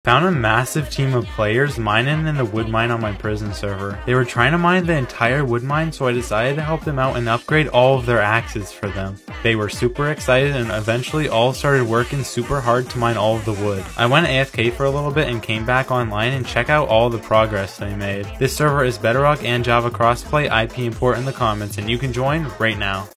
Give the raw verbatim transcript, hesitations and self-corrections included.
Found a massive team of players mining in the wood mine on my prison server. They were trying to mine the entire wood mine, so I decided to help them out and upgrade all of their axes for them. They were super excited and eventually all started working super hard to mine all of the wood. I went A F K for a little bit and came back online and check out all the progress they made. This server is Bedrock and Java crossplay. I P import in the comments and you can join right now.